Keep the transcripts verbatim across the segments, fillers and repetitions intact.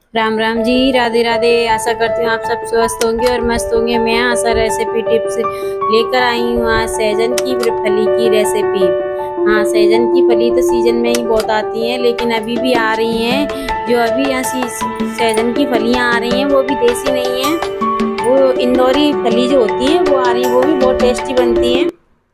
राम राम जी, राधे राधे। आशा करती हूँ आप सब स्वस्थ होंगे और मस्त होंगे। मैं आशा रेसिपी टिप्स लेकर आई हूँ आज सहजन की फली की रेसिपी। हाँ, सहजन की फली तो सीजन में ही बहुत आती हैं, लेकिन अभी भी आ रही हैं। जो अभी यहाँ सहजन की फलियाँ आ रही हैं वो भी देसी नहीं है, वो इंदौरी फली जो होती है वो आ रही है। वो भी बहुत टेस्टी बनती हैं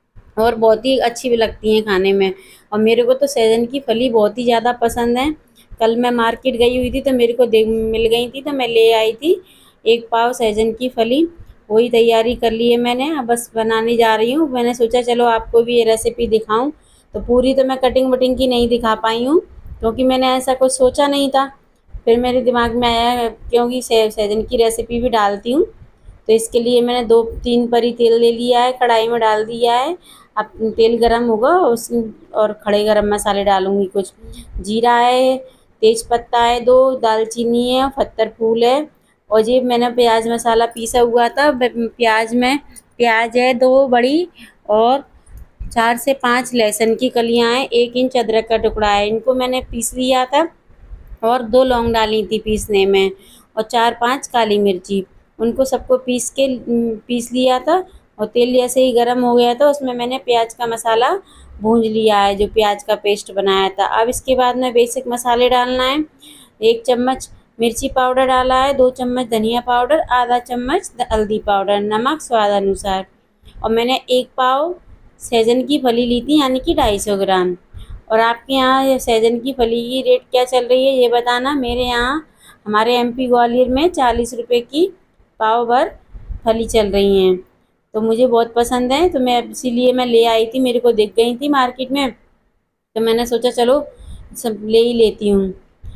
और बहुत ही अच्छी भी लगती हैं खाने में। और मेरे को तो सहजन की फली बहुत ही ज़्यादा पसंद है। कल मैं मार्केट गई हुई थी तो मेरे को देख मिल गई थी तो मैं ले आई थी एक पाव सहजन की फली। वही तैयारी कर ली है मैंने, अब बस बनाने जा रही हूँ। मैंने सोचा चलो आपको भी ये रेसिपी दिखाऊं। तो पूरी तो मैं कटिंग वटिंग की नहीं दिखा पाई हूँ, क्योंकि मैंने ऐसा कुछ सोचा नहीं था। फिर मेरे दिमाग में आया क्योंकि सहजन की रेसिपी भी डालती हूँ, तो इसके लिए मैंने दो तीन परी तेल ले लिया है, कढ़ाई में डाल दिया है। अब तेल गरम होगा उस और खड़े गरम मसाले डालूंगी। कुछ जीरा है, तेज पत्ता है, दो दालचीनी है, पत्थर फूल है, और ये मैंने प्याज मसाला पीसा हुआ था। प्याज में प्याज है दो बड़ी, और चार से पाँच लहसुन की कलियां हैं, एक इंच अदरक का टुकड़ा है, इनको मैंने पीस लिया था। और दो लौंग डाली थी पीसने में, और चार पांच काली मिर्ची, उनको सबको पीस के पीस लिया था। और तेल जैसे ही गर्म हो गया था उसमें मैंने प्याज का मसाला भूंज लिया है, जो प्याज का पेस्ट बनाया था। अब इसके बाद में बेसिक मसाले डालना है। एक चम्मच मिर्ची पाउडर डाला है, दो चम्मच धनिया पाउडर, आधा चम्मच हल्दी पाउडर, नमक स्वाद अनुसार। और मैंने एक पाव सहजन की फली ली थी, यानी कि ढाई सौ ग्राम। और आपके यहाँ सहजन की फली की रेट क्या चल रही है ये बताना। मेरे यहाँ हमारे एमपी ग्वालियर में चालीस रुपए की पाव भर फली चल रही हैं, तो मुझे बहुत पसंद है, तो मैं इसीलिए मैं ले आई थी। मेरे को दिख गई थी मार्केट में, तो मैंने सोचा चलो सब ले ही लेती हूँ।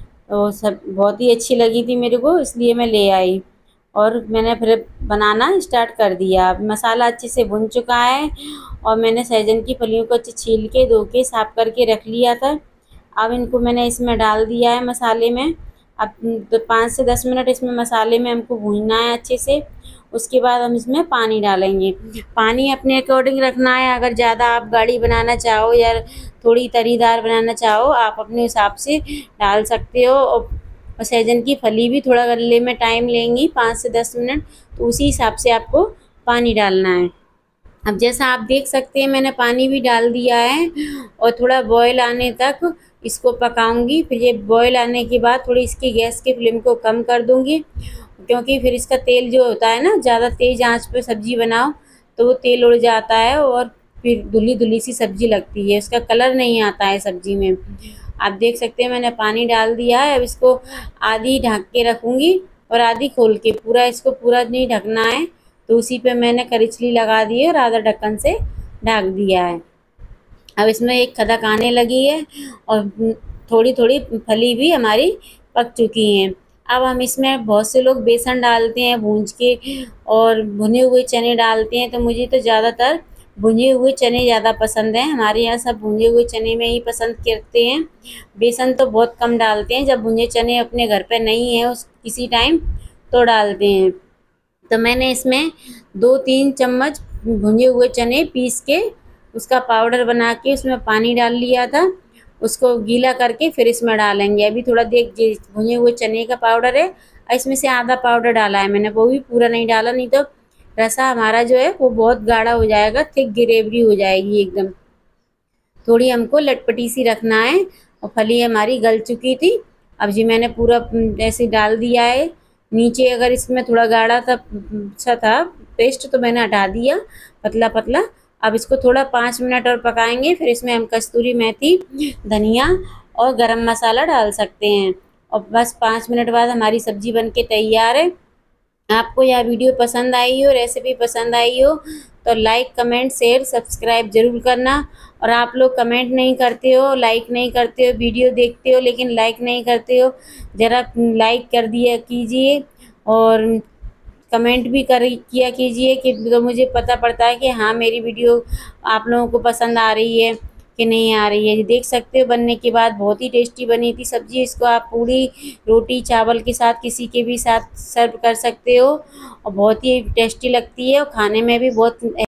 तो सब बहुत ही अच्छी लगी थी मेरे को, इसलिए मैं ले आई। और मैंने फिर बनाना स्टार्ट कर दिया। मसाला अच्छे से भुन चुका है, और मैंने सहजन की फलियों को अच्छे छील के धो के साफ करके रख लिया था। अब इनको मैंने इसमें डाल दिया है मसाले में। अब तो पाँच से दस मिनट इसमें मसाले में हमको भूनना है अच्छे से। उसके बाद हम इसमें पानी डालेंगे। पानी अपने अकॉर्डिंग रखना है, अगर ज़्यादा आप गाढ़ी बनाना चाहो या थोड़ी तरीदार बनाना चाहो आप अपने हिसाब से डाल सकते हो। और सहजन की फली भी थोड़ा गलने में टाइम लेंगी, पाँच से दस मिनट, तो उसी हिसाब से आपको पानी डालना है। अब जैसा आप देख सकते हैं मैंने पानी भी डाल दिया है, और थोड़ा बॉयल आने तक इसको पकाऊंगी। फिर ये बॉयल आने के बाद थोड़ी इसकी गैस की फ्लेम को कम कर दूंगी, क्योंकि फिर इसका तेल जो होता है ना, ज़्यादा तेज़ आंच पे सब्ज़ी बनाओ तो वो तेल उड़ जाता है और फिर धुली धुली सी सब्ज़ी लगती है, उसका कलर नहीं आता है सब्ज़ी में। आप देख सकते हैं मैंने पानी डाल दिया है। अब इसको आधी ढक के रखूँगी और आधी खोल के, पूरा इसको पूरा नहीं ढकना है। तो उसी पे मैंने करिछली लगा दी है और आधा ढक्कन से ढक दिया है। अब इसमें एक खदक आने लगी है और थोड़ी थोड़ी फली भी हमारी पक चुकी हैं। अब हम इसमें बहुत से लोग बेसन डालते हैं भूंज के, और भुने हुए चने डालते हैं, तो मुझे तो ज़्यादातर भुने हुए चने ज़्यादा पसंद हैं। हमारे यहाँ सब भुने हुए चने में ही पसंद करते हैं, बेसन तो बहुत कम डालते हैं। जब भुने चने अपने घर पे नहीं है उस किसी टाइम तो डालते हैं। तो मैंने इसमें दो तीन चम्मच भुने हुए चने पीस के उसका पाउडर बना के उसमें पानी डाल लिया था, उसको गीला करके फिर इसमें डालेंगे। अभी थोड़ा देख भुने हुए चने का पाउडर है, इसमें से आधा पाउडर डाला है मैंने, वो भी पूरा नहीं डाला, नहीं तो रसा हमारा जो है वो बहुत गाढ़ा हो जाएगा, थिक ग्रेवी हो जाएगी एकदम। थोड़ी हमको लटपटी सी रखना है। और फली हमारी गल चुकी थी। अब जी मैंने पूरा ऐसे डाल दिया है। नीचे अगर इसमें थोड़ा गाढ़ा था सा था पेस्ट तो मैंने हटा दिया, पतला पतला। अब इसको थोड़ा पाँच मिनट और पकाएंगे, फिर इसमें हम कस्तूरी मेथी, धनिया और गरम मसाला डाल सकते हैं। और बस पाँच मिनट बाद हमारी सब्जी बनके तैयार है। आपको यह वीडियो पसंद आई हो, रेसिपी पसंद आई हो, तो लाइक कमेंट शेयर सब्सक्राइब ज़रूर करना। और आप लोग कमेंट नहीं करते हो, लाइक नहीं करते हो, वीडियो देखते हो लेकिन लाइक नहीं करते हो, ज़रा लाइक कर दिया कीजिए और कमेंट भी कर किया कीजिए, कि तो मुझे पता पड़ता है कि हाँ मेरी वीडियो आप लोगों को पसंद आ रही है कि नहीं आ रही है। देख सकते हो बनने के बाद बहुत ही टेस्टी बनी थी सब्जी। इसको आप पूरी रोटी चावल के साथ किसी के भी साथ सर्व कर सकते हो, और बहुत ही टेस्टी लगती है और खाने में भी बहुत